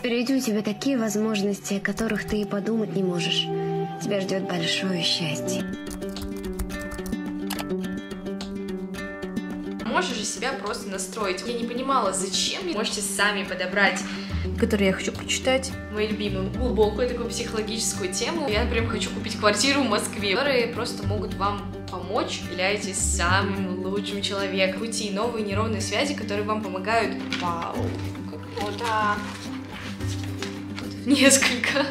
Впереди у тебя такие возможности, о которых ты и подумать не можешь. Тебя ждет большое счастье. Можешь же себя просто настроить. Я не понимала, зачем. Можете сами подобрать, которые я хочу почитать. Мою любимую, глубокую такую психологическую тему. Я, например, хочу купить квартиру в Москве, которые просто могут вам помочь. Являетесь самым лучшим человеком. Пути, новые нейронные связи, которые вам помогают. Вау, как круто. Несколько.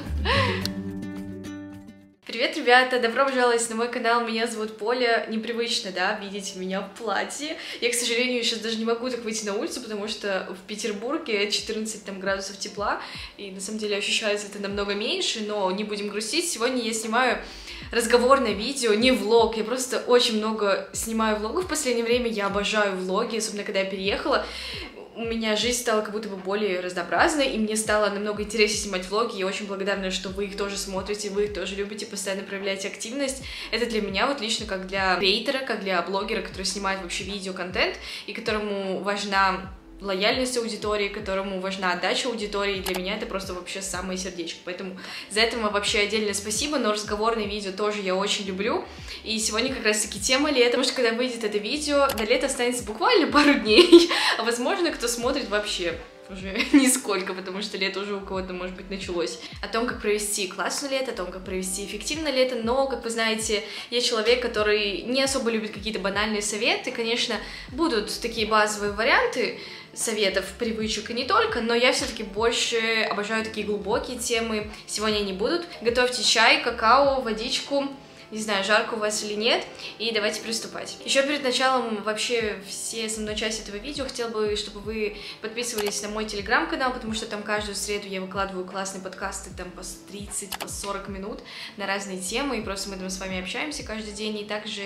Привет, ребята! Добро пожаловать на мой канал, меня зовут Поля. Непривычно, да, видеть меня в платье. Я, к сожалению, сейчас даже не могу так выйти на улицу, потому что в Петербурге 14 там, градусов тепла, и на самом деле ощущается это намного меньше, но не будем грустить. Сегодня я снимаю разговорное видео, не влог, я просто очень много снимаю влогов в последнее время, я обожаю влоги, особенно когда я переехала. У меня жизнь стала как будто бы более разнообразной, и мне стало намного интереснее снимать влоги. Я очень благодарна, что вы их тоже смотрите, вы их тоже любите, постоянно проявляете активность. Это для меня вот лично как для креатора, как для блогера, который снимает вообще видеоконтент, и которому важна лояльность аудитории, которому важна отдача аудитории, для меня это просто вообще самое сердечко, поэтому за это вообще отдельное спасибо, но разговорные видео тоже я очень люблю, и сегодня как раз таки тема лета, потому что когда выйдет это видео, до лета останется буквально пару дней, а возможно кто смотрит вообще уже нисколько, потому что лето уже у кого-то, может быть, началось. О том, как провести классное лето, о том, как провести эффективное лето, но, как вы знаете, я человек, который не особо любит какие-то банальные советы, конечно, будут такие базовые варианты советов, привычек и не только, но я все-таки больше обожаю такие глубокие темы. Сегодня они будут. Готовьте чай, какао, водичку. Не знаю, жарко у вас или нет, и давайте приступать. Еще перед началом вообще всей основной части этого видео хотела бы, чтобы вы подписывались на мой телеграм-канал, потому что там каждую среду я выкладываю классные подкасты, там по 30, по 40 минут на разные темы, и просто мы там с вами общаемся каждый день, и также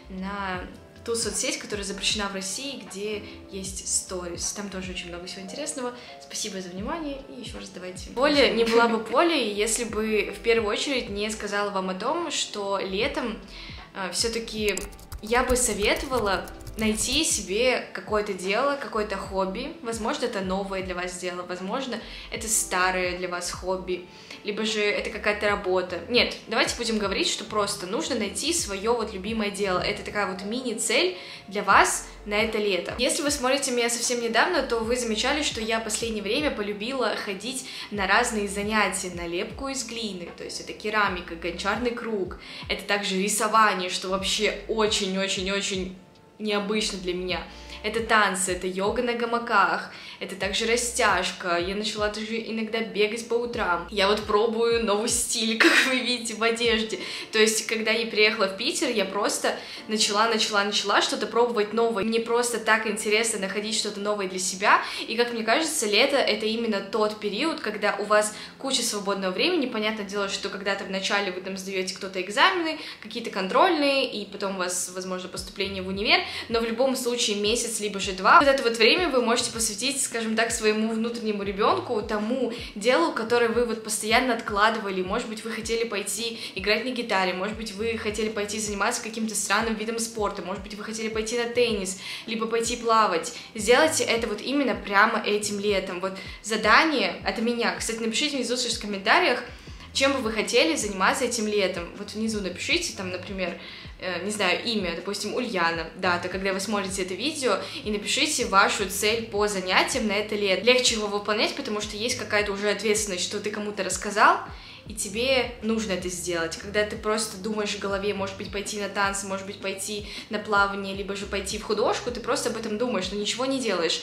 на ту соцсеть, которая запрещена в России, где есть сторис. Там тоже очень много всего интересного. Спасибо за внимание и еще раз давайте. Поля не была бы Полей, если бы в первую очередь не сказала вам о том, что летом все-таки я бы советовала найти себе какое-то дело, какое-то хобби. Возможно, это новое для вас дело, возможно, это старое для вас хобби, либо же это какая-то работа. Нет, давайте будем говорить, что просто нужно найти свое вот любимое дело. Это такая вот мини-цель для вас на это лето. Если вы смотрите меня совсем недавно, то вы замечали, что я в последнее время полюбила ходить на разные занятия, на лепку из глины, то есть это керамика, гончарный круг, это также рисование, что вообще очень-очень-очень необычно для меня. Это танцы, это йога на гамаках, это также растяжка. Я начала также иногда бегать по утрам. Я вот пробую новый стиль, как вы видите, в одежде. То есть, когда я приехала в Питер, я просто начала что-то пробовать новое. Мне просто так интересно находить что-то новое для себя. И, как мне кажется, лето — это именно тот период, когда у вас куча свободного времени. Понятное дело, что когда-то в начале вы там сдаете кто-то экзамены, какие-то контрольные, и потом у вас, возможно, поступление в универ, но в любом случае месяц либо же два. Вот это вот время вы можете посвятить, скажем так, своему внутреннему ребенку, тому делу, которое вы вот постоянно откладывали. Может быть, вы хотели пойти играть на гитаре, может быть, вы хотели пойти заниматься каким-то странным видом спорта, может быть, вы хотели пойти на теннис, либо пойти плавать. Сделайте это вот именно прямо этим летом. Вот задание от меня. Кстати, напишите внизу в комментариях, чем бы вы хотели заниматься этим летом. Вот внизу напишите, там, например, не знаю, имя, допустим, Ульяна, дата, когда вы смотрите это видео, и напишите вашу цель по занятиям на это лето. Легче его выполнять, потому что есть какая-то уже ответственность, что ты кому-то рассказал, и тебе нужно это сделать. Когда ты просто думаешь в голове, может быть, пойти на танцы, может быть, пойти на плавание, либо же пойти в художку, ты просто об этом думаешь, но ничего не делаешь.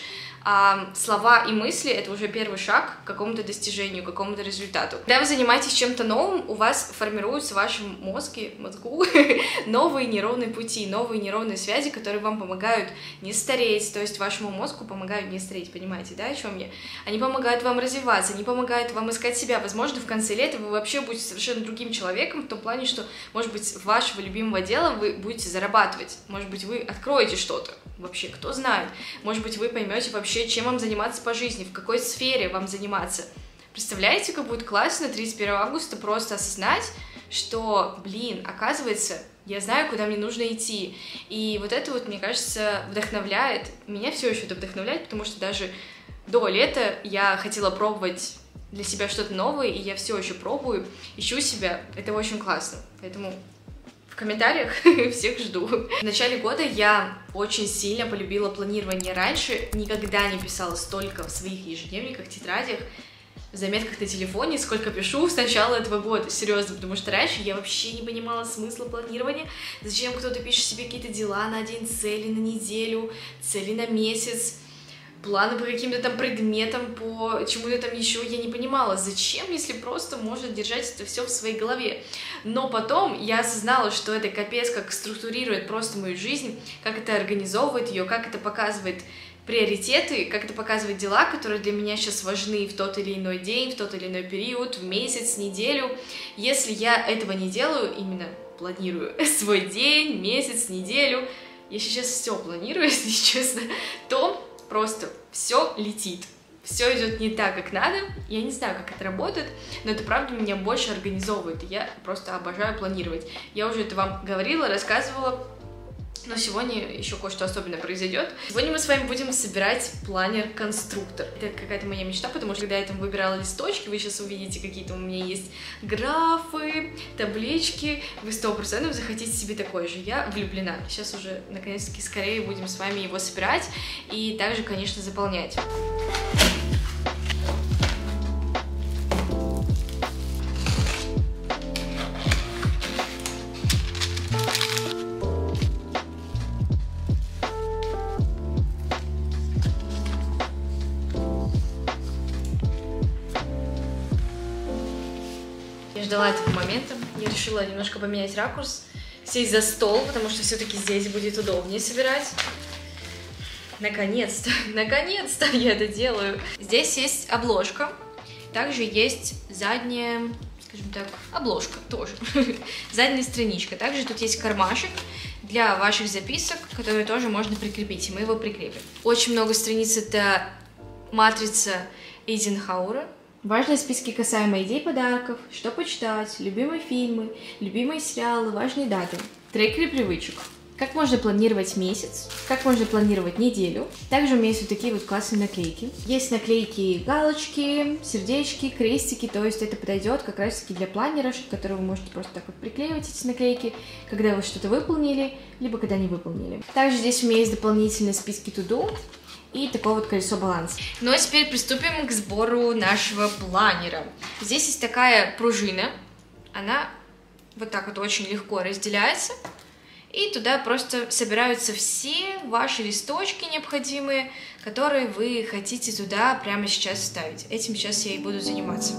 А слова и мысли — это уже первый шаг к какому-то достижению, к какому-то результату. Когда вы занимаетесь чем-то новым, у вас формируются в вашем мозгу новые нейронные пути, новые нейронные связи, которые вам помогают не стареть, то есть вашему мозгу помогают не стареть, понимаете, да, о чем я? Они помогают вам развиваться, они помогают вам искать себя. Возможно, в конце лета вы вообще будете совершенно другим человеком, в том плане, что, может быть, с вашего любимого дела вы будете зарабатывать, может быть, вы откроете что-то. Вообще, кто знает, может быть, вы поймете вообще, чем вам заниматься по жизни, в какой сфере вам заниматься. Представляете, как будет классно 31 августа просто осознать, что, блин, оказывается, я знаю, куда мне нужно идти. И вот это вот, мне кажется, вдохновляет. Меня все еще это вдохновляет, потому что даже до лета я хотела пробовать для себя что-то новое, и я все еще пробую, ищу себя, это очень классно, поэтому в комментариях всех жду. В начале года я очень сильно полюбила планирование. Раньше никогда не писала столько в своих ежедневниках, тетрадях, в заметках на телефоне, сколько пишу с начала этого года, серьезно, потому что раньше я вообще не понимала смысла планирования, зачем кто-то пишет себе какие-то дела на день, цели на неделю, цели на месяц, планы по каким-то там предметам, по чему-то там еще, я не понимала, зачем, если просто можно держать это все в своей голове. Но потом я осознала, что это капец как структурирует просто мою жизнь, как это организовывает ее, как это показывает приоритеты, как это показывает дела, которые для меня сейчас важны в тот или иной день, в тот или иной период, в месяц, неделю. Если я этого не делаю, именно планирую свой день, месяц, неделю, я сейчас все планирую, если честно, то просто все летит. Все идет не так, как надо. Я не знаю, как это работает, но это правда меня больше организовывает. Я просто обожаю планировать. Я уже это вам говорила, рассказывала. Но сегодня еще кое-что особенное произойдет. Сегодня мы с вами будем собирать планер-конструктор. Это какая-то моя мечта, потому что когда я там выбирала листочки, вы сейчас увидите, какие-то у меня есть графы, таблички. Вы 100% захотите себе такой же. Я влюблена. Сейчас уже, наконец-таки, скорее будем с вами его собирать и также, конечно, заполнять. Я ждала этого момента, я решила немножко поменять ракурс, сесть за стол, потому что все-таки здесь будет удобнее собирать. Наконец-то, наконец-то я это делаю. Здесь есть обложка, также есть задняя, скажем так, обложка тоже, задняя страничка. Также тут есть кармашек для ваших записок, которые тоже можно прикрепить, и мы его прикрепим. Очень много страниц, это матрица Эйзенхауэра. Важные списки касаемо идей подарков, что почитать, любимые фильмы, любимые сериалы, важные даты, трекеры привычек, как можно планировать месяц, как можно планировать неделю. Также у меня есть вот такие вот классные наклейки. Есть наклейки, галочки, сердечки, крестики, то есть это подойдет как раз таки для планера, которые вы можете просто так вот приклеивать эти наклейки, когда вы что-то выполнили, либо когда не выполнили. Также здесь у меня есть дополнительные списки to-do и такое вот колесо баланса. Ну а теперь приступим к сбору нашего планера. Здесь есть такая пружина, она вот так вот очень легко разделяется, и туда просто собираются все ваши листочки необходимые, которые вы хотите туда прямо сейчас вставить. Этим сейчас я и буду заниматься.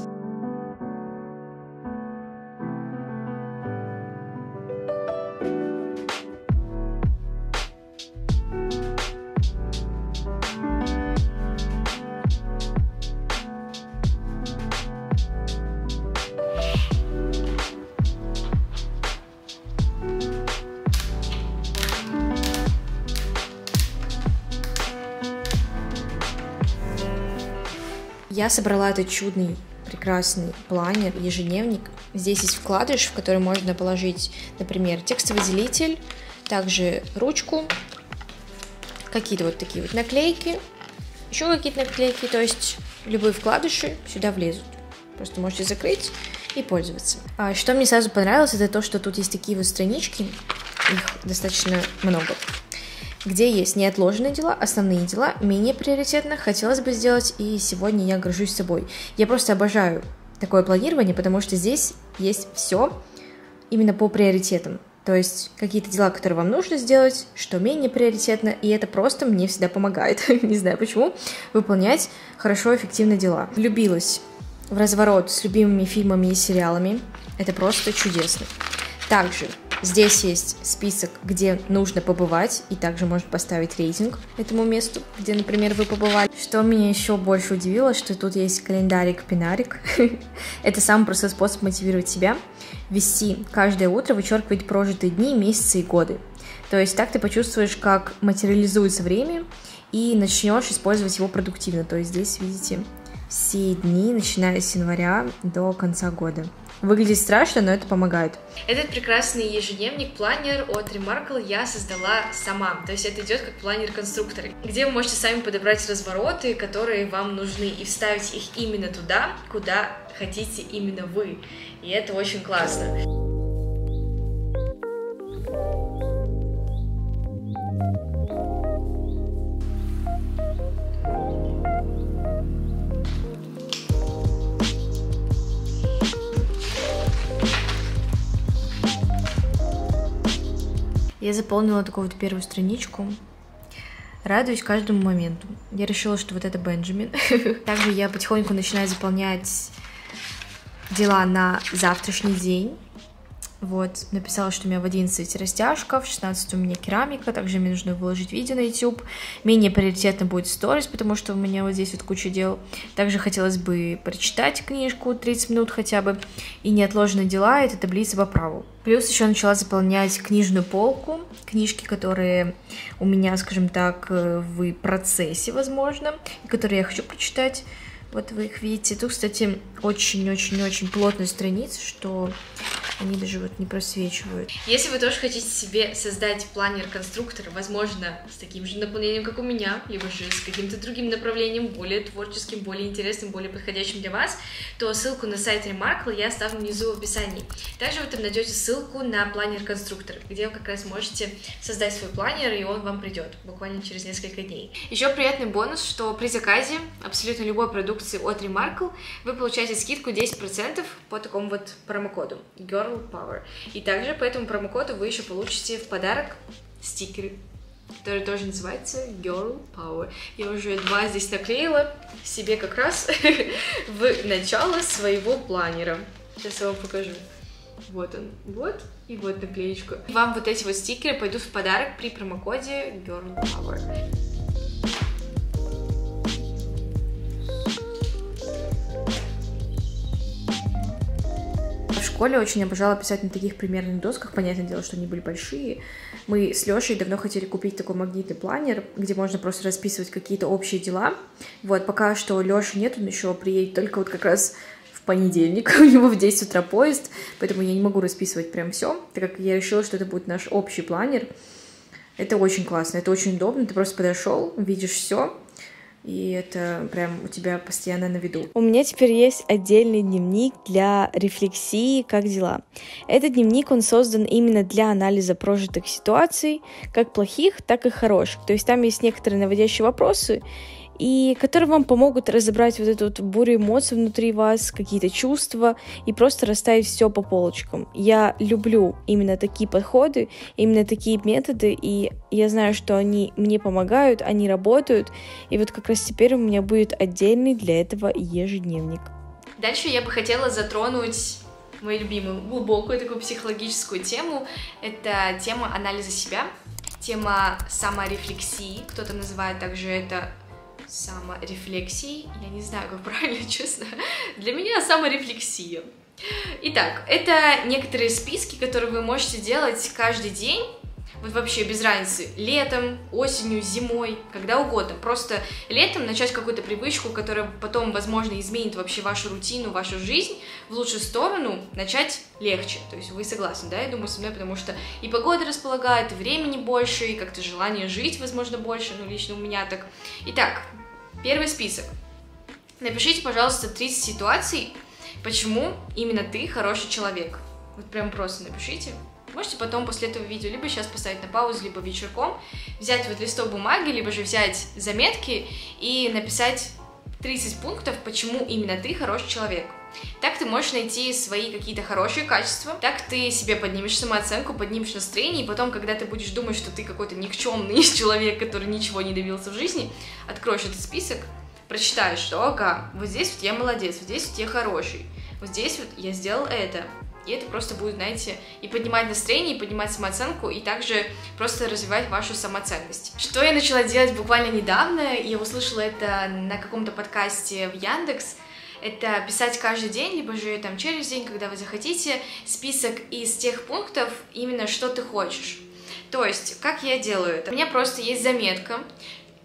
Я собрала этот чудный, прекрасный планер, ежедневник. Здесь есть вкладыш, в который можно положить, например, текстовый делитель, также ручку, какие-то вот такие вот наклейки, еще какие-то наклейки, то есть любые вкладыши сюда влезут. Просто можете закрыть и пользоваться. Что мне сразу понравилось, это то, что тут есть такие вот странички, их достаточно много, где есть неотложенные дела, основные дела, менее приоритетно хотелось бы сделать, и сегодня я горжусь собой. Я просто обожаю такое планирование, потому что здесь есть все именно по приоритетам. То есть какие-то дела, которые вам нужно сделать, что менее приоритетно, и это просто мне всегда помогает, не знаю почему, выполнять хорошо, эффективно дела. Влюбилась в разворот с любимыми фильмами и сериалами, это просто чудесно. Также здесь есть список, где нужно побывать, и также можно поставить рейтинг этому месту, где, например, вы побывали. Что меня еще больше удивило, что тут есть календарик-пинарик. Это самый простой способ мотивировать себя. Вести каждое утро, вычеркивать прожитые дни, месяцы и годы. То есть так ты почувствуешь, как материализуется время, и начнешь использовать его продуктивно. То есть здесь, видите, все дни, начиная с января до конца года. Выглядит страшно, но это помогает. Этот прекрасный ежедневник-планер от Remarkable я создала сама. То есть это идет как планер-конструктор, где вы можете сами подобрать развороты, которые вам нужны, и вставить их именно туда, куда хотите именно вы. И это очень классно. Я заполнила такую вот первую страничку. Радуюсь каждому моменту. Я решила, что вот это Бенджамин. Также я потихоньку начинаю заполнять дела на завтрашний день. Вот, написала, что у меня в 11 растяжка, в 16 у меня керамика, также мне нужно выложить видео на YouTube. Менее приоритетно будет сторис, потому что у меня вот здесь вот куча дел. Также хотелось бы прочитать книжку 30 минут хотя бы. И неотложные дела — это таблица по праву. Плюс еще начала заполнять книжную полку, книжки, которые у меня, скажем так, в процессе, возможно, и которые я хочу прочитать. Вот вы их видите. Тут, кстати, очень-очень-очень плотная страница, что они даже вот не просвечивают. Если вы тоже хотите себе создать планер-конструктор, возможно, с таким же наполнением, как у меня, либо же с каким-то другим направлением, более творческим, более интересным, более подходящим для вас, то ссылку на сайт Remarkable я оставлю внизу в описании. Также вы там найдете ссылку на планер-конструктор, где вы как раз можете создать свой планер, и он вам придет буквально через несколько дней. Еще приятный бонус, что при заказе абсолютно любой продукции от Remarkable вы получаете скидку 10% по такому вот промокоду Girl Power. И также по этому промокоду вы еще получите в подарок стикеры, которые тоже называются Girl Power. Я уже 2 здесь наклеила себе как раз в начало своего планера. Сейчас я вам покажу. Вот он, вот, и вот наклеечку. Вам вот эти вот стикеры пойдут в подарок при промокоде Girl Power. В школе очень обожала писать на таких примерных досках, понятное дело, что они были большие. Мы с Лешей давно хотели купить такой магнитный планер, где можно просто расписывать какие-то общие дела. Вот, пока что Леши нет, он еще приедет только вот как раз в понедельник, у него в 10 утра поезд, поэтому я не могу расписывать прям все, так как я решила, что это будет наш общий планер. Это очень классно, это очень удобно, ты просто подошел, видишь все. И это прям у тебя постоянно на виду. У меня теперь есть отдельный дневник для рефлексии «Как дела?». Этот дневник, он создан именно для анализа прожитых ситуаций, как плохих, так и хороших. То есть там есть некоторые наводящие вопросы, и которые вам помогут разобрать вот эту вот бурю эмоций внутри вас, какие-то чувства, и просто расставить все по полочкам. Я люблю именно такие подходы, именно такие методы, и я знаю, что они мне помогают, они работают, и вот как раз теперь у меня будет отдельный для этого ежедневник. Дальше я бы хотела затронуть мою любимую, глубокую такую психологическую тему. Это тема анализа себя, тема саморефлексии, кто-то называет также это саморефлексией, я не знаю, как правильно, честно. Для меня саморефлексия. Итак, это некоторые списки, которые вы можете делать каждый день, вот вообще без разницы, летом, осенью, зимой, когда угодно. Просто летом начать какую-то привычку, которая потом, возможно, изменит вообще вашу рутину, вашу жизнь в лучшую сторону, начать легче. То есть вы согласны, да, я думаю, со мной, потому что и погода располагает, и времени больше, и как-то желание жить, возможно, больше, ну, лично у меня так. Итак, первый список. Напишите, пожалуйста, 30 ситуаций, почему именно ты хороший человек. Вот прям просто напишите. Можете потом после этого видео либо сейчас поставить на паузу, либо вечерком, взять вот листок бумаги, либо же взять заметки и написать 30 пунктов, почему именно ты хороший человек. Так ты можешь найти свои какие-то хорошие качества, так ты себе поднимешь самооценку, поднимешь настроение, и потом, когда ты будешь думать, что ты какой-то никчемный человек, который ничего не добился в жизни, откроешь этот список, прочитаешь, что ага, вот здесь вот я молодец, вот здесь вот я хороший, вот здесь вот я сделал это. И это просто будет, знаете, и поднимать настроение, и поднимать самооценку, и также просто развивать вашу самоценность. Что я начала делать буквально недавно, я услышала это на каком-то подкасте в Яндекс, это писать каждый день, либо же там через день, когда вы захотите, список из тех пунктов, именно что ты хочешь. То есть, как я делаю это? У меня просто есть заметка,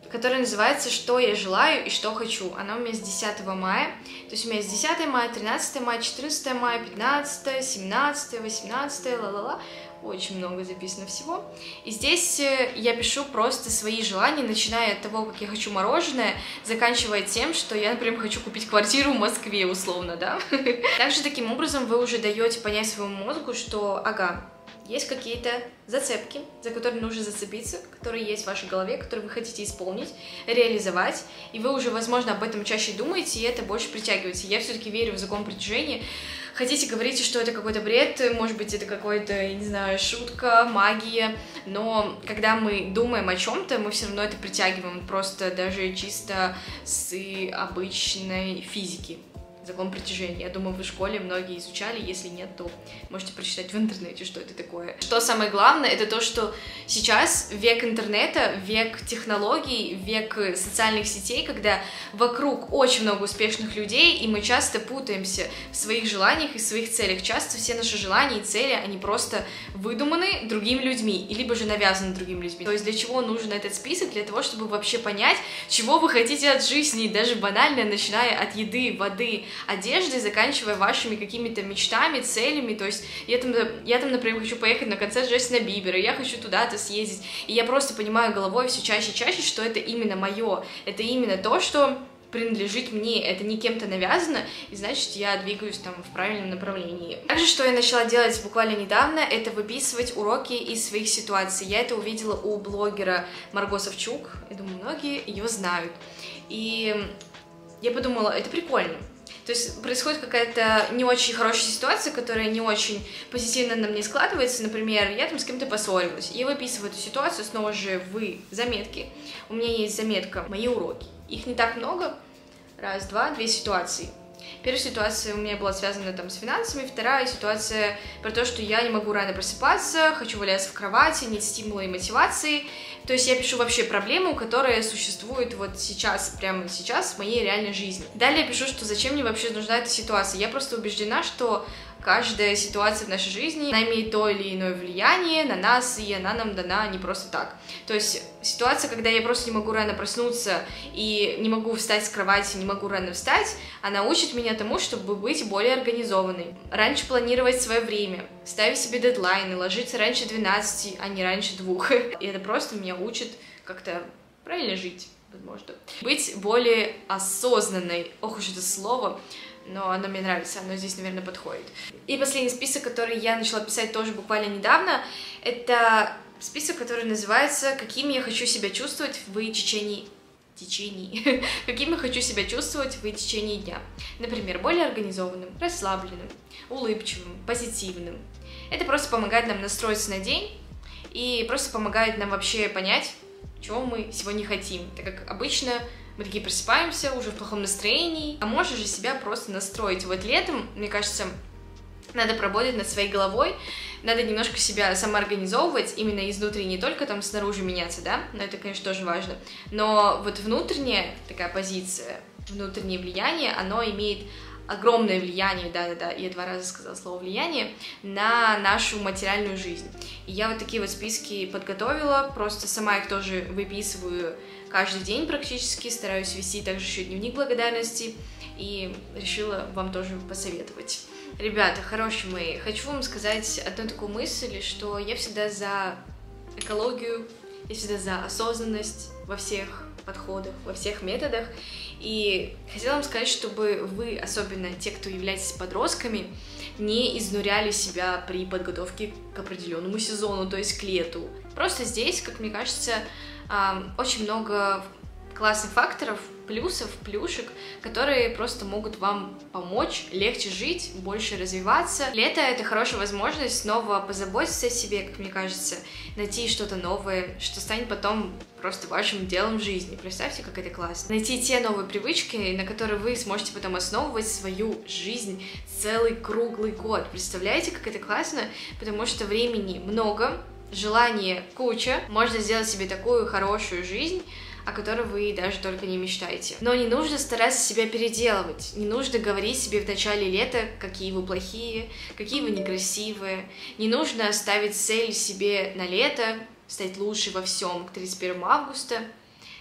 которое называется «Что я желаю и что хочу». Оно у меня с 10 мая, то есть у меня с 10 мая, 13 мая, 14 мая, 15, 17, 18, ла-ла-ла. Очень много записано всего. И здесь я пишу просто свои желания, начиная от того, как я хочу мороженое, заканчивая тем, что я, например, хочу купить квартиру в Москве, условно, да. Также таким образом вы уже даете понять своему мозгу, что, ага, есть какие-то зацепки, за которые нужно зацепиться, которые есть в вашей голове, которые вы хотите исполнить, реализовать, и вы уже, возможно, об этом чаще думаете, и это больше притягиваете. Я все-таки верю в закон притяжения. Хотите, говорите, что это какой-то бред, может быть, это какой-то, я не знаю, шутка, магия, но когда мы думаем о чем-то, мы все равно это притягиваем, просто даже чисто с обычной физики. Закон притяжения. Я думаю, вы в школе многие изучали, если нет, то можете прочитать в интернете, что это такое. Что самое главное, это то, что сейчас век интернета, век технологий, век социальных сетей, когда вокруг очень много успешных людей, и мы часто путаемся в своих желаниях и своих целях. Часто все наши желания и цели, они просто выдуманы другими людьми, и либо же навязаны другими людьми. То есть для чего нужен этот список? Для того, чтобы вообще понять, чего вы хотите от жизни, даже банально, начиная от еды, воды, одежды, заканчивая вашими какими-то мечтами, целями. То есть я там, например, хочу поехать на концерт Джастина Бибера, я хочу туда-то съездить, и я просто понимаю головой все чаще и чаще, что это именно мое, это именно то, что принадлежит мне, это не кем-то навязано, и значит, я двигаюсь там в правильном направлении. Также, что я начала делать буквально недавно, это выписывать уроки из своих ситуаций. Я это увидела у блогера Марго Савчук, я думаю, многие ее знают, и я подумала, это прикольно. То есть происходит какая-то не очень хорошая ситуация, которая не очень позитивно на мне складывается. Например, я там с кем-то поссорилась. Я выписываю эту ситуацию снова же в заметки. У меня есть заметка «Мои уроки». Их не так много. Раз, два, две ситуации. Первая ситуация у меня была связана там с финансами, вторая ситуация про то, что я не могу рано просыпаться, хочу валяться в кровати, нет стимула и мотивации. То есть я пишу вообще проблему, которая существует вот сейчас, прямо сейчас в моей реальной жизни. Далее я пишу, что зачем мне вообще нужна эта ситуация. Я просто убеждена, что каждая ситуация в нашей жизни, она имеет то или иное влияние на нас, и она нам дана не просто так. То есть ситуация, когда я просто не могу рано проснуться и не могу встать с кровати, не могу рано встать, она учит меня тому, чтобы быть более организованной. Раньше планировать свое время, ставить себе дедлайны, ложиться раньше 12, а не раньше 2. И это просто меня учит как-то правильно жить, возможно. Быть более осознанной. Ох уж это слово. Но оно мне нравится, оно здесь, наверное, подходит. И последний список, который я начала писать тоже буквально недавно, это список, который называется «Каким я хочу себя чувствовать в течение каким я хочу себя чувствовать в течение дня». Например, более организованным, расслабленным, улыбчивым, позитивным. Это просто помогает нам настроиться на день и просто помогает нам вообще понять, чего мы сегодня хотим, так как обычно мы такие просыпаемся уже в плохом настроении, а можно же себя просто настроить. Вот летом, мне кажется, надо поработать над своей головой, надо немножко себя самоорганизовывать, именно изнутри, не только там снаружи меняться, да, но это, конечно, тоже важно, но вот внутренняя такая позиция, внутреннее влияние, оно имеет огромное влияние, да-да-да, я 2 раза сказала слово «влияние», на нашу материальную жизнь. И я вот такие вот списки подготовила, просто сама их тоже выписываю каждый день практически, стараюсь вести также еще дневник благодарности, и решила вам тоже посоветовать. Ребята, хорошие мои, хочу вам сказать одну такую мысль, что я всегда за экологию, я всегда за осознанность во всех подходах, во всех методах. И хотела вам сказать, чтобы вы, особенно те, кто являетесь подростками, не изнуряли себя при подготовке к определенному сезону, то есть к лету. Просто здесь, как мне кажется, очень много классных факторов, плюсов, плюшек, которые просто могут вам помочь легче жить, больше развиваться. Лето — это хорошая возможность снова позаботиться о себе, как мне кажется, найти что-то новое, что станет потом просто вашим делом в жизни. Представьте, как это классно. Найти те новые привычки, на которые вы сможете потом основывать свою жизнь целый круглый год. Представляете, как это классно? Потому что времени много, желания куча, можно сделать себе такую хорошую жизнь, о которой вы даже только не мечтаете. Но не нужно стараться себя переделывать, не нужно говорить себе в начале лета, какие вы плохие, какие вы некрасивые, не нужно ставить цель себе на лето, стать лучше во всем к 31 августа.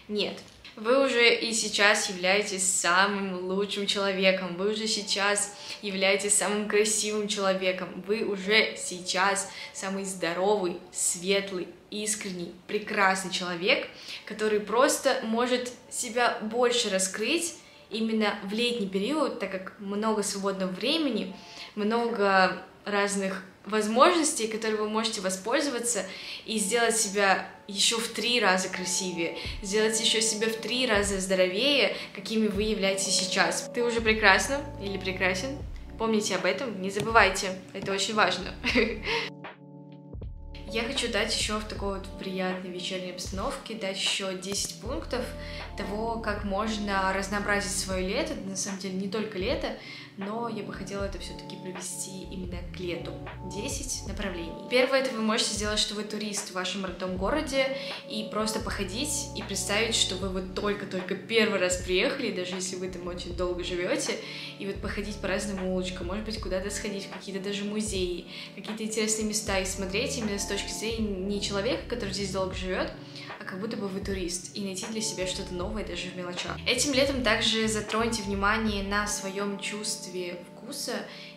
Нет. Вы уже и сейчас являетесь самым лучшим человеком, вы уже сейчас являетесь самым красивым человеком, вы уже сейчас самый здоровый, светлый, искренний, прекрасный человек, который просто может себя больше раскрыть именно в летний период, так как много свободного времени, много разных возможностей, которые вы можете воспользоваться и сделать себя еще в 3 раза красивее, сделать еще себя в 3 раза здоровее, какими вы являетесь сейчас. Ты уже прекрасна или прекрасен? Помните об этом, не забывайте, это очень важно. Я хочу дать еще в такой вот приятной вечерней обстановке, дать еще 10 пунктов того, как можно разнообразить свое лето, на самом деле не только лето, но я бы хотела это все-таки провести именно к лету. 10 направлений. Первое, это вы можете сделать, что вы турист в вашем родном городе, и просто походить и представить, что вы вот только-только первый раз приехали, даже если вы там очень долго живете, и вот походить по разным улочкам, может быть, куда-то сходить, в какие-то даже музеи, какие-то интересные места, и смотреть именно с точки зрения не человека, который здесь долго живет, а как будто бы вы турист, и найти для себя что-то новое даже в мелочах. Этим летом также затроньте внимание на своем чувстве вкуса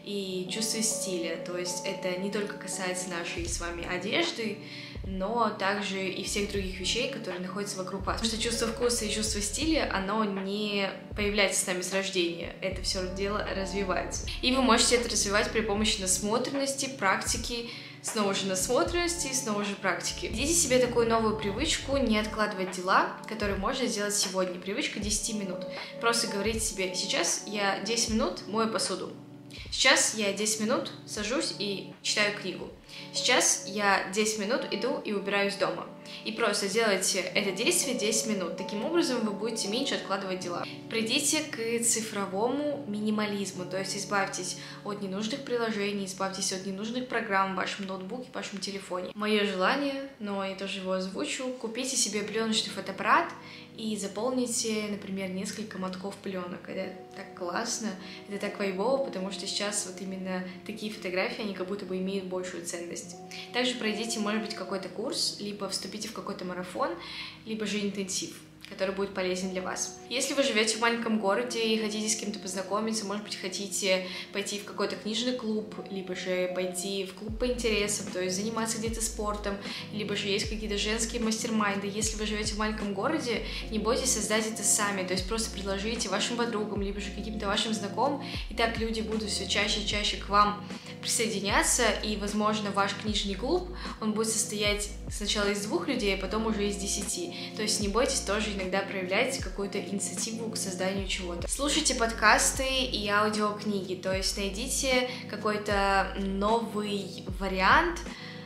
и чувстве стиля, то есть это не только касается нашей с вами одежды, но также и всех других вещей, которые находятся вокруг вас. Потому что чувство вкуса и чувство стиля, оно не появляется с нами с рождения, это все дело развивается. И вы можете это развивать при помощи насмотренности, практики, снова же насмотренности и снова же практики. Введите себе такую новую привычку, не откладывать дела, которые можно сделать сегодня. Привычка 10 минут. Просто говорите себе: сейчас я 10 минут мою посуду. Сейчас я 10 минут сажусь и читаю книгу. Сейчас я 10 минут иду и убираюсь дома. И просто делайте это действие 10 минут. Таким образом вы будете меньше откладывать дела. Придите к цифровому минимализму, то есть избавьтесь от ненужных приложений, избавьтесь от ненужных программ в вашем ноутбуке, в вашем телефоне. Мое желание, но я тоже его озвучу: купите себе пленочный фотоаппарат и заполните, например, несколько мотков пленок. Это так классно, это так вайбово, потому что сейчас вот именно такие фотографии, они как будто бы имеют большую ценность. Также пройдите, может быть, какой-то курс, либо вступите в какой-то марафон, либо же интенсив, который будет полезен для вас. Если вы живете в маленьком городе и хотите с кем-то познакомиться, может быть, хотите пойти в какой-то книжный клуб, либо же пойти в клуб по интересам, то есть заниматься где-то спортом, либо же есть какие-то женские мастер-майнды. Если вы живете в маленьком городе, не бойтесь создать это сами, то есть просто предложите вашим подругам, либо же каким-то вашим знакомым, и так люди будут все чаще и чаще к вам присоединяться, и, возможно, ваш книжный клуб, он будет состоять сначала из 2 людей, а потом уже из 10. То есть не бойтесь тоже иногда проявлять какую-то инициативу к созданию чего-то. Слушайте подкасты и аудиокниги, то есть найдите какой-то новый вариант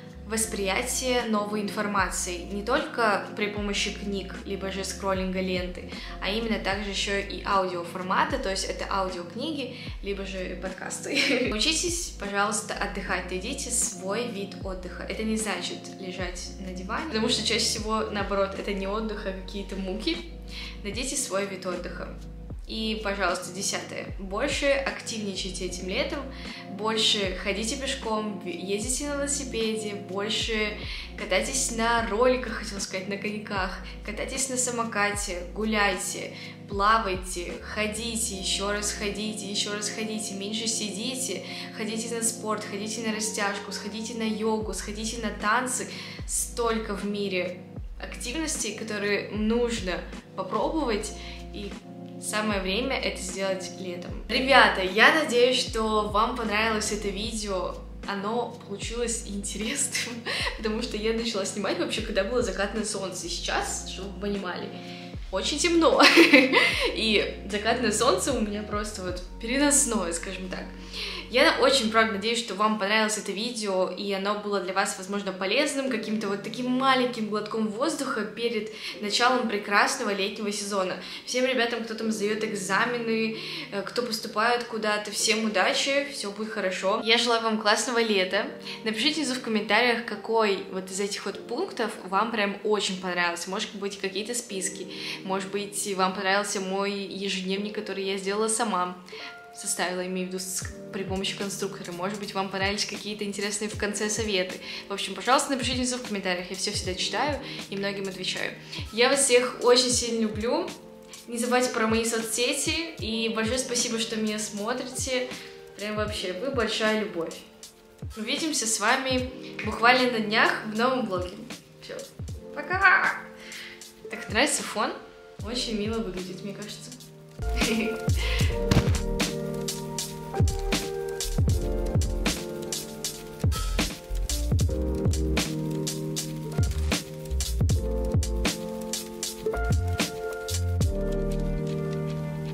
восприятия новой информации, не только при помощи книг, либо же скроллинга ленты, а именно также еще и аудиоформата, то есть это аудиокниги, либо же подкасты. Учитесь, пожалуйста, отдыхать, найдите свой вид отдыха. Это не значит лежать на диване, потому что чаще всего, наоборот, это не отдых, а какие-то муки. Найдите свой вид отдыха. И, пожалуйста, 10-е. Больше активничайте этим летом, больше ходите пешком, ездите на велосипеде, больше катайтесь на роликах, хотела сказать, на коньках, катайтесь на самокате, гуляйте, плавайте, ходите, еще раз ходите, меньше сидите, ходите на спорт, ходите на растяжку, сходите на йогу, сходите на танцы. Столько в мире активностей, которые нужно попробовать, и самое время это сделать летом. Ребята, я надеюсь, что вам понравилось это видео. Оно получилось интересным, потому что я начала снимать вообще, когда было закатное солнце. Сейчас, чтобы вы понимали, очень темно. И закатное солнце у меня просто вот переносное, скажем так. Я очень, правда, надеюсь, что вам понравилось это видео, и оно было для вас, возможно, полезным, каким-то вот таким маленьким глотком воздуха перед началом прекрасного летнего сезона. Всем ребятам, кто там сдает экзамены, кто поступает куда-то, всем удачи, все будет хорошо. Я желаю вам классного лета. Напишите внизу в комментариях, какой вот из этих вот пунктов вам прям очень понравился. Может быть, какие-то списки, может быть, вам понравился мой ежедневник, который я сделала сама. составила, имею в виду при помощи конструктора. Может быть, вам понравились какие-то интересные в конце советы. В общем, пожалуйста, напишите внизу в комментариях, я все всегда читаю и многим отвечаю. Я вас всех очень сильно люблю. Не забывайте про мои соцсети, и большое спасибо, что меня смотрите. Прям вообще, вы большая любовь. Увидимся с вами буквально на днях в новом влоге. Все, пока! Так, нравится фон? Очень мило выглядит, мне кажется.